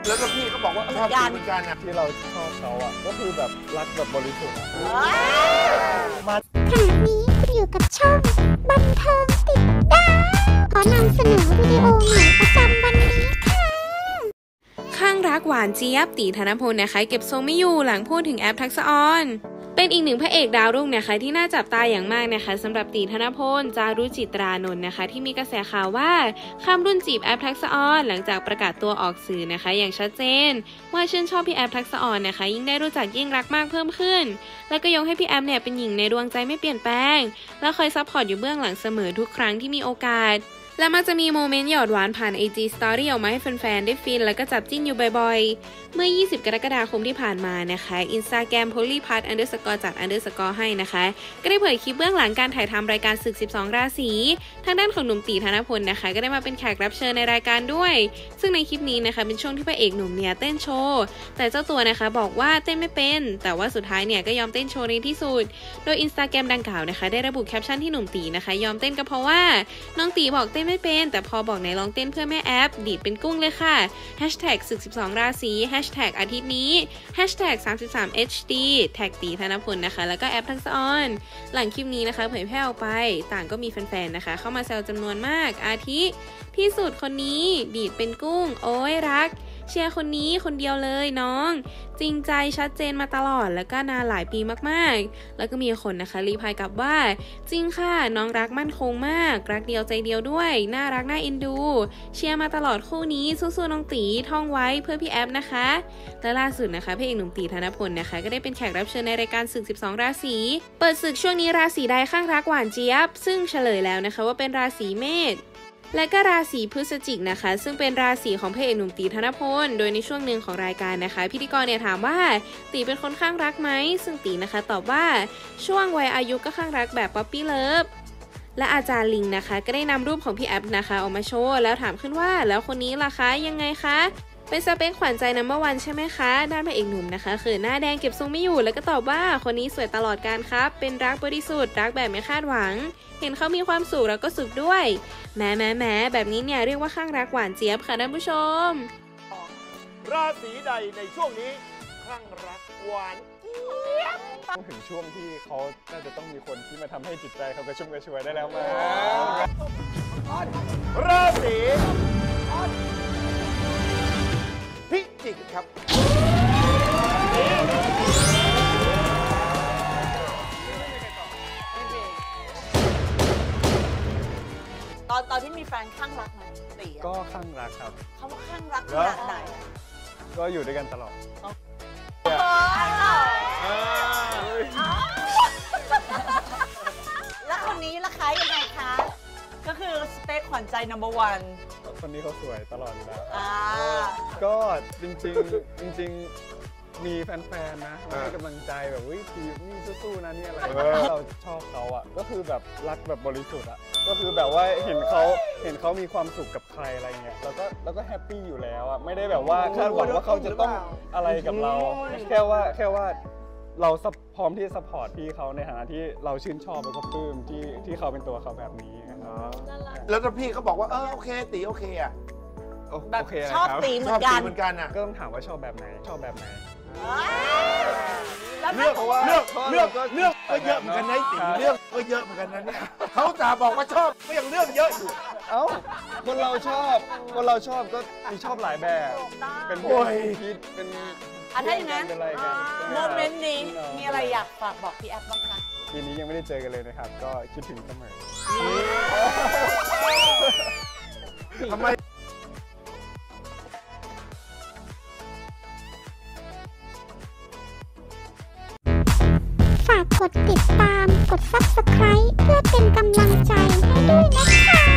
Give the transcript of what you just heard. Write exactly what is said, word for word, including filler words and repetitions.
แล้วก็พี่ก็บอกว่าชอบเหมือนกันนะที่เราชอบเขาอ่ะก็คือแบบรักแบบบริสุทธิ์มาขณะนี้คุณอยู่กับช่องบันเทิงติดดาวขอนำเสนอวิดีโอใหม่ประจำวันนี้ค่ะข้างรักหวานเจี๊ยบตีธนพลนะคะเก็บทรงไม่อยู่หลังพูดถึงแอปทักษะออนเป็นอีกหนึ่งพระเอกดาวรุ่งนะคะที่น่าจับตาอย่างมากนะคะสำหรับตีธนพลจารุจิตรานนท์นะคะที่มีกระแสข่าวว่าข้ามรุ่นจีบแอปทักษะออนหลังจากประกาศตัวออกสื่อนะคะอย่างชัดเจนว่าชื่นชอบพี่แอปทักษะออนนะคะยิ่งได้รู้จักยิ่งรักมากเพิ่มขึ้นและก็ยกให้พี่แอปเนี่ยเป็นหญิงในดวงใจไม่เปลี่ยนแปลงและคอยซัพพอร์ตอยู่เบื้องหลังเสมอทุกครั้งที่มีโอกาสและมักจะมีโมเมนต์หยอดหวานผ่าน ไอ จี Story ออกมาให้แฟนๆได้ฟินแล้วก็จับจิ้นอยู่บ่อยๆเมื่อยี่สิบกรกฎาคมที่ผ่านมานะคะ Instagram polypart underscore จัด underscore ให้นะคะก็ได้เผยคลิปเบื้องหลังการถ่ายทำรายการศึกสิบสองราศีทางด้านของหนุ่มตีธนพลนะคะก็ได้มาเป็นแขกรับเชิญในรายการด้วยซึ่งในคลิปนี้นะคะเป็นช่วงที่พระเอกหนุ่มเนี่ยเต้นโชว์แต่เจ้าตัวนะคะบอกว่าเต้นไม่เป็นแต่ว่าสุดท้ายเนี่ยก็ยอมเต้นโชว์ในที่สุดโดย Instagram ดังกล่าวนะคะได้ระบุแคปชั่นที่หนุ่มตีนะคะยอมเต้นก็เพราะว่าน้องตีบอกเต้นไม่เป็นแต่พอบอกไหนลองเต้นเพื่อแม่แอปดีดเป็นกุ้งเลยค่ะ แฮชแท็ก ศึกสิบสองราศี แฮชแท็ก อาทิตย์นี้ แฮชแท็ก สามสิบสาม เอช ดี แท็กตีธนพลนะคะแล้วก็แอปทักษะออนหลังคลิปนี้นะคะเผยแพร่ออกไปต่างก็มีแฟนๆนะคะเข้ามาแซวจำนวนมากอาทิที่สุดคนนี้ดีดเป็นกุ้งโอ้ยรักเชียร์คนนี้คนเดียวเลยน้องจริงใจชัดเจนมาตลอดแล้วก็นานหลายปีมากๆแล้วก็มีคนนะคะรีพลายกลับว่าจริงค่ะน้องรักมั่นคงมากรักเดียวใจเดียวด้วยน่ารักน่าเอ็นดูเชียร์มาตลอดคู่นี้สู้ๆน้องตีท่องไว้เพื่อพี่แอปนะคะและล่าสุดนะคะพระเอกหนุ่มตีธนพลนะคะก็ได้เป็นแขกรับเชิญในรายการศึกสิบสองราศีเปิดศึกช่วงนี้ราศีใดข้างรักหวานเจี๊ยบซึ่งเฉลยแล้วนะคะว่าเป็นราศีเมษและก็ราศีพฤศจิกนะคะซึ่งเป็นราศีของพระเอกหนุ่มตีธนพลโดยในช่วงหนึ่งของรายการนะคะพิธีกรเนี่ยถามว่าตีเป็นคนข้างรักไหมซึ่งตีนะคะตอบว่าช่วงวัยอายุก็ข้างรักแบบป๊อปปี้เลิฟและอาจารย์ลิงนะคะก็ได้นำรูปของพี่แอปนะคะออกมาโชว์แล้วถามขึ้นว่าแล้วคนนี้ล่ะคะยังไงคะเป็นสเปคขวัญใจนัมเบอร์วันใช่ไหมคะด้านพระเอกหนุ่มนะคะเขินหน้าแดงเก็บทรงไม่อยู่แล้วก็ตอบว่าคนนี้สวยตลอดกาลครับเป็นรักบริสุทธิ์รักแบบไม่คาดหวังเห็นเขามีความสุขแล้วก็สุขด้วยแหมแหมแหมแบบนี้เนี่ยเรียกว่าข้างรักหวานเจี๊ยบค่ะท่านผู้ชมราศีใดในช่วงนี้ข้างรักหวานเจี๊ยบต้องถึงช่วงที่เขาน่าจะต้องมีคนที่มาทำให้จิตใจเขากระชุ่มกระชวยได้แล้วมั้ยราศีพิจิกครับตอนตอนที่มีแฟนข้างรักไหมตีก็ข้างรักครับเขาว่าข้างรักขนาดไหนก็อยู่ด้วยกันตลอดแล้วคนนี้ล่ะคะยังไงคะก็คือสเปคขวัญใจ นัมเบอร์วันคนนี้เขาสวยตลอดอยู่แล้วก็จริงจริงจริงมีแฟนๆนะให้กำลังใจแบบวิทีนี่สู้ๆนะนี่อะไรเราชอบเขาอ่ะก็คือแบบรักแบบบริสุทธิ์อ่ะก็คือแบบว่าเห็นเขาเห็นเขามีความสุขกับใครอะไรเงี้ยแล้วก็แล้วก็แฮปปี้อยู่แล้วอ่ะไม่ได้แบบว่าคาดหวังว่าเขาจะต้องอะไรกับเราแค่ว่าแค่ว่าเราพร้อมที่จะซัพพอร์ตพี่เขาในฐานะที่เราชื่นชอบแล้วก็ปลื้มที่ที่เขาเป็นตัวเขาแบบนี้แล้วถ้าพี่เขาบอกว่าเออโอเคตีโอเคอ่ะแบบชอบตีเหมือนกันเหมือนกันอ่ะก็ต้องถามว่าชอบแบบไหนชอบแบบไหนเลือกเลือกเลือกเลือกก็เยอะเหมือนกันนะตีเลือกก็เยอะเหมือนกันนะเนี่ยเขาจะบอกว่าชอบก็ยังเลือกเยอะอยู่เอ้าคนเราชอบคนเราชอบก็มีชอบหลายแบบเป็นโอ้ยคิดเป็นอันถ้าอย่างนั้นโมเมนต์นี้มีอะไรอยากฝากบอกพี่แอปบ้างคะปีนี้ยังไม่ได้เจอกันเลยนะครับก็คิดถึงเสมอทำไมฝากกดติดตามกด ซับสไครบ์ เพื่อเป็นกำลังใจให้ด้วยนะคะ